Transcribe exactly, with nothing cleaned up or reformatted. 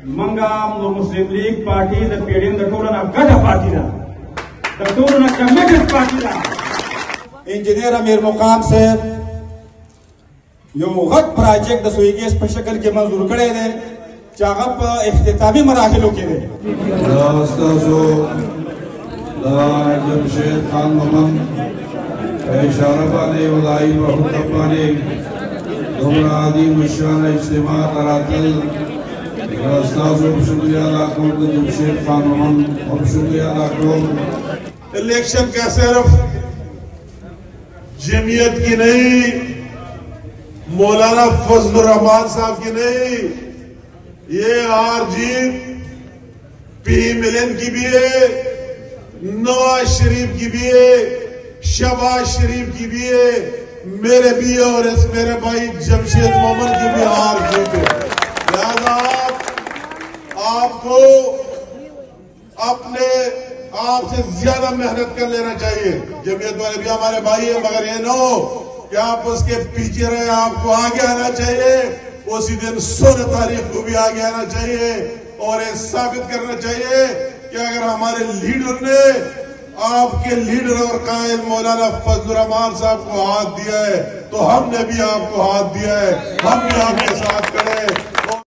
Mangam no Muslim League Party the Pedian the Tola na Gada Party da the Tola na Committed Party da Engineer Amir Muqam साहब यो गत project the सुइगे special के मंजूर करे दे चागप इख्तितामी मराहिलों के दे रास्ताजो ला जमशेद खान मोहम्मद इशारा पाने वलाई बहुत पाने दोमरादी मुशान इज्तिमा तरातल रास्ताजो शुक्रिया लाखों जमशेद खान मोहम्मद और शुक्रिया लाखों इलेक्शन का सिर्फ जमीयत की नहीं, मौलाना फजलुर रहमान साहब की नहीं, ये हार जीत पी मिलन की भी है, नवाज शरीफ की भी है, शहबाज शरीफ की भी है, मेरे भी और इस मेरे भाई जमशेद मोहम्मद की भी हार जीत है। लिहाजा आप आपको अपने आपसे ज्यादा मेहनत कर लेना चाहिए। जमीयत वाले भी हमारे भाई है, मगर ये न हो कि आप उसके पीछे रहे, आपको आगे आना चाहिए। उसी दिन सोलह तारीख को भी आगे आना चाहिए और ये साबित करना चाहिए कि अगर हमारे लीडर ने आपके लीडर और कायल मौलाना फजलुर रहमान साहब को हाथ दिया है तो हमने भी आपको हाथ दिया है, हम भी आपके साथ खड़े।